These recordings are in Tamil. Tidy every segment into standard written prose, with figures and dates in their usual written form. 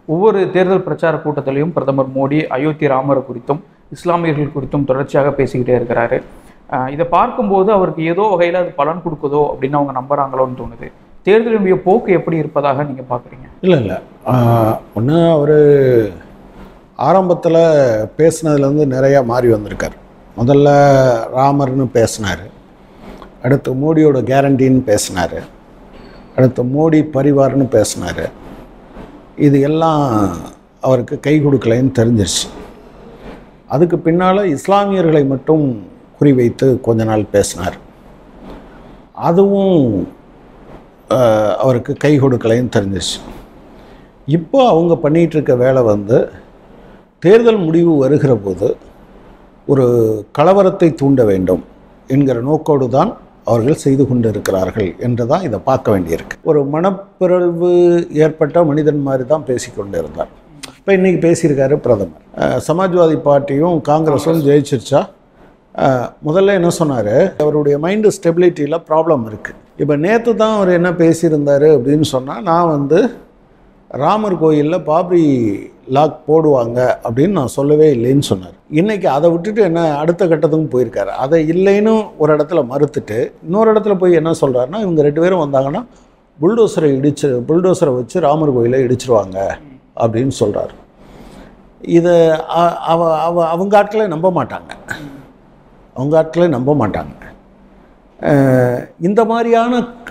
ஒவ்வொரு தேர்தல் பிரச்சார கூட்டத்திலையும் பிரதமர் மோடி அயோத்தி ராமர் குறித்தும் இஸ்லாமியர்கள் குறித்தும் தொடர்ச்சியாக பேசிக்கிட்டே இருக்கிறாரு. இதை பார்க்கும்போது அவருக்கு ஏதோ வகையில் அது பலன் கொடுக்குதோ அப்படின்னு அவங்க நம்புறாங்களோன்னு தோணுது. தேர்தலுடைய போக்கு எப்படி இருப்பதாக நீங்கள் பார்க்குறீங்க? இல்லை ஒன்று அவர் ஆரம்பத்தில் பேசினதுலேருந்து நிறையா மாறி வந்திருக்கார். முதல்ல ராமர்னு பேசினார், அடுத்து மோடியோட கேரண்டின்னு பேசினார், அடுத்து மோடி பரிவார்னு பேசினார். இது எல்லாம் அவருக்கு கை கொடுக்கலைன்னு தெரிஞ்சிருச்சு. அதுக்கு பின்னால் இஸ்லாமியர்களை மட்டும் குறிவைத்து கொஞ்ச நாள் பேசினார். அதுவும் அவருக்கு கை கொடுக்கலைன்னு தெரிஞ்சிருச்சு. இப்போ அவங்க பண்ணிகிட்ருக்க வேலை தேர்தல் முடிவு வருகிற போது ஒரு கலவரத்தை தூண்ட வேண்டும் என்கிற நோக்கோடு தான் அவர்கள் செய்து கொண்டு இருக்கிறார்கள் என்று தான் இதை பார்க்க வேண்டியிருக்கு. ஒரு மனப்பிறழ்வு ஏற்பட்ட மனிதன் மாதிரி தான் பேசிக்கொண்டு இருந்தார். இப்போ இன்றைக்கி பேசியிருக்காரு பிரதமர். சமாஜ்வாதி பார்ட்டியும் காங்கிரஸும் ஜெயிச்சிருச்சா? முதல்ல என்ன சொன்னார், அவருடைய மைண்டு ஸ்டெபிலிட்டியில் ப்ராப்ளம் இருக்குது. இப்போ நேற்று தான் அவர் என்ன பேசியிருந்தார் அப்படின்னு சொன்னால், நான் ராமர் கோயிலில் பாப்ரி லாக் போடுவாங்க அப்படின்னு நான் சொல்லவே இல்லைன்னு சொன்னார். இன்றைக்கி அதை விட்டுட்டு என்ன அடுத்த கட்டத்துக்கும் போயிருக்காரு. அதை இல்லைன்னு ஒரு இடத்துல மறுத்துட்டு இன்னொரு இடத்துல போய் என்ன சொல்கிறாருன்னா, இவங்க 2 பேரும் வந்தாங்கன்னா புல்டோசரை வச்சு ராமர் கோயிலை இடிச்சிருவாங்க அப்படின்னு சொல்கிறார். இதை அவங்க ஆட்களே நம்ப மாட்டாங்க. இந்த மாதிரியான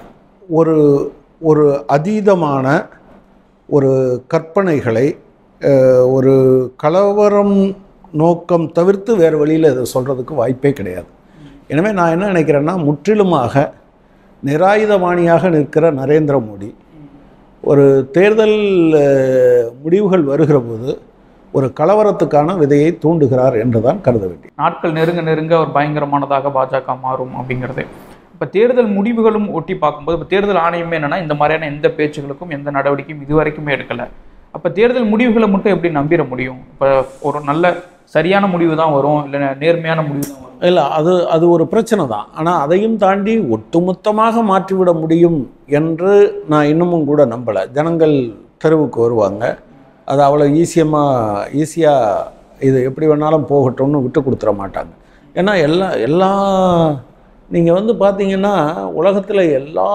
ஒரு அதீதமான ஒரு கற்பனைகளை ஒரு கலவரம் நோக்கம் தவிர்த்து வேறு வழியில் இதை சொல்கிறதுக்கு வாய்ப்பே கிடையாது. எனவே நான் என்ன நினைக்கிறேன்னா, முற்றிலுமாக நிராயுதபாணியாக நிற்கிற நரேந்திர மோடி ஒரு தேர்தல் முடிவுகள் வருகிற போது ஒரு கலவரத்துக்கான விதையை தூண்டுகிறார் என்றுதான் கருத வேண்டிய. நாட்கள் நெருங்க ஒரு பயங்கரமானதாக பாஜக மாறும் அப்படிங்கிறது. இப்போ தேர்தல் முடிவுகளும் ஒட்டி பார்க்கும்போது இப்போ தேர்தல் ஆணையமே என்னென்னா, இந்த மாதிரியான எந்த பேச்சுகளுக்கும் எந்த நடவடிக்கையும் இதுவரைக்குமே எடுக்கலை. அப்போ தேர்தல் முடிவுகளை மட்டும் எப்படி நம்பிட முடியும்? இப்போ ஒரு நல்ல சரியான முடிவு தான் வரும், இல்லை நேர்மையான முடிவு தான் வரும்? இல்லை, அது ஒரு பிரச்சனை தான். ஆனால் அதையும் தாண்டி ஒட்டுமொத்தமாக மாற்றிவிட முடியும் என்று நான் இன்னமும் கூட நம்பலை. ஜனங்கள் தெருவுக்கு வருவாங்க, அது அவ்வளோ ஈஸியாக இது எப்படி வேணாலும் போகட்டும்னு விட்டு கொடுத்துட மாட்டாங்க. ஏன்னா எல்லா நீங்கள் பார்த்தீங்கன்னா, உலகத்தில் எல்லா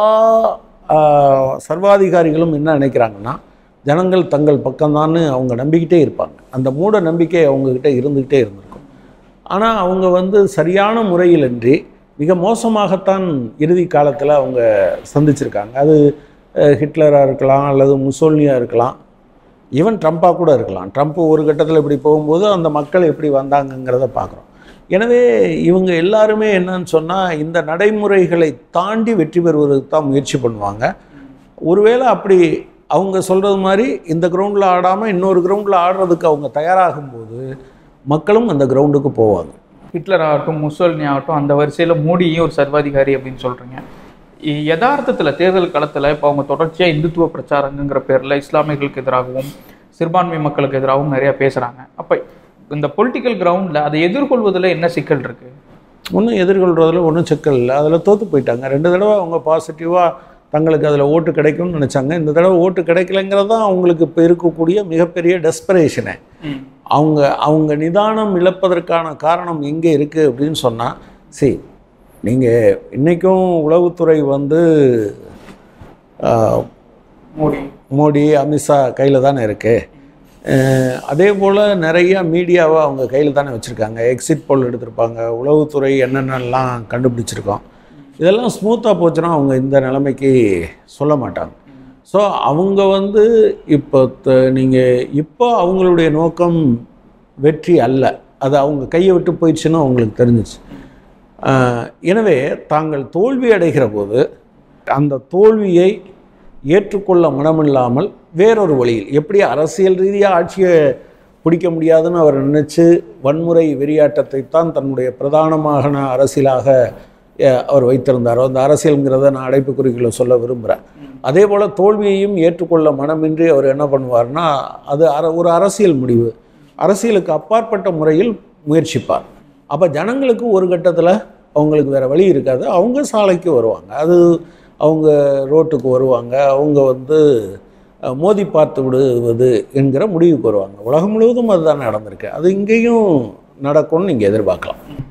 சர்வாதிகாரிகளும் என்ன நினைக்கிறாங்கன்னா, ஜனங்கள் தங்கள் பக்கம்தான்னு அவங்க நம்பிக்கிட்டே இருப்பாங்க. அந்த மூட நம்பிக்கை அவங்கக்கிட்ட இருந்துக்கிட்டே இருந்திருக்கும். ஆனால் அவங்க சரியான முறையிலின்றி மிக மோசமாகத்தான் இறுதி காலத்தில் அவங்க சந்திச்சிருக்காங்க. அது ஹிட்லராக இருக்கலாம், அல்லது முசோலினியாக இருக்கலாம், ஈவன் ட்ரம்ப்பாக கூட இருக்கலாம். ட்ரம்ப் ஒரு கட்டத்தில் இப்படி போகும்போது அந்த மக்கள் எப்படி வந்தாங்கங்கிறத பார்க்குறோம். எனவே இவங்க எல்லாருமே என்னன்னு சொன்னால், இந்த நடைமுறைகளை தாண்டி வெற்றி பெறுவதற்கு தான் முயற்சி பண்ணுவாங்க. ஒருவேளை அப்படி அவங்க சொல்கிறது மாதிரி இந்த கிரவுண்டில் ஆடாமல் இன்னொரு கிரவுண்டில் ஆடுறதுக்கு அவங்க தயாராகும்போது மக்களும் அந்த கிரவுண்டுக்கு போவாங்க. ஹிட்லர் ஆகட்டும், முசோலினி ஆகட்டும், அந்த வரிசையில் மோடியும் ஒரு சர்வாதிகாரி அப்படின்னு சொல்கிறீங்க. யதார்த்தத்தில் தேர்தல் களத்தில் இப்போ அவங்க தொடர்ச்சியாக இந்துத்துவ பிரச்சாரங்கிற பேரில் இஸ்லாமியர்களுக்கு எதிராகவும் சிறுபான்மை மக்களுக்கு எதிராகவும் நிறையா பேசுகிறாங்க. அப்போ இந்த பொலிட்டிக்கல் கிரவுண்டில் அதை எதிர்கொள்வதில் என்ன சிக்கல் இருக்குது? ஒன்றும் எதிர்கொள்கிறதுல ஒன்றும் சிக்கல் இல்லை. அதில் தோற்று போயிட்டாங்க. 2 தடவை அவங்க பாசிட்டிவாக தங்களுக்கு அதில் ஓட்டு கிடைக்கும்னு நினச்சாங்க. இந்த தடவை ஓட்டு கிடைக்கலைங்கிறது தான் அவங்களுக்கு இப்போ இருக்கக்கூடிய மிகப்பெரிய டெஸ்பரேஷனே. அவங்க நிதானம் இழப்பதற்கான காரணம் எங்கே இருக்குது அப்படின்னு சொன்னால், நீங்கள் இன்றைக்கும் உளவுத்துறை மோடி அமித்ஷா கையில் தானே இருக்குது. அதே போல் நிறைய மீடியாவை அவங்க கையில் தானே வச்சுருக்காங்க. எக்ஸிட் போல் எடுத்திருப்பாங்க, உளவுத்துறை என்னென்னலாம் கண்டுபிடிச்சிருக்கோம். இதெல்லாம் ஸ்மூத்தாக போச்சுன்னா அவங்க இந்த நிலைமைக்கு சொல்ல மாட்டாங்க. ஸோ அவங்க இப்போ அவங்களுடைய நோக்கம் வெற்றி அல்ல, அது அவங்க கையை விட்டு போயிடுச்சுன்னு அவங்களுக்கு தெரிஞ்சிச்சு. எனவே தாங்கள் தோல்வி அடைகிற போது அந்த தோல்வியை ஏற்றுக்கொள்ள மனமில்லாமல் வேறொரு வழியில் எப்படி அரசியல் ரீதியாக ஆட்சியை பிடிக்க முடியாதுன்னு அவர் நினச்சி வன்முறை வெறியாட்டத்தை தான் தன்னுடைய பிரதானமான அரசியலாக அவர் வைத்திருந்தாரோ, அந்த அரசியலுங்கிறத நான் அடைப்புக்குறிகளை சொல்ல விரும்புகிறேன். அதே போல் தோல்வியையும் ஏற்றுக்கொள்ள மனமின்றி அவர் என்ன பண்ணுவார்னா, அது ஒரு அரசியல் முடிவு, அரசியலுக்கு அப்பாற்பட்ட முறையில் முயற்சிப்பார். அப்போ ஜனங்களுக்கு ஒரு கட்டத்தில் அவங்களுக்கு வேறு வழி இருக்காது, அவங்க சாலைக்கு வருவாங்க, அது அவங்க ரோட்டுக்கு வருவாங்க, அவங்க மோதி பார்த்து விடுவது என்கிற முடிவுக்கு வருவாங்க. உலகம் முழுவதும் அதுதான் நடந்திருக்கு. அது இங்கேயும் நடக்கும்னு நீங்கள் எதிர்பார்க்கலாம்.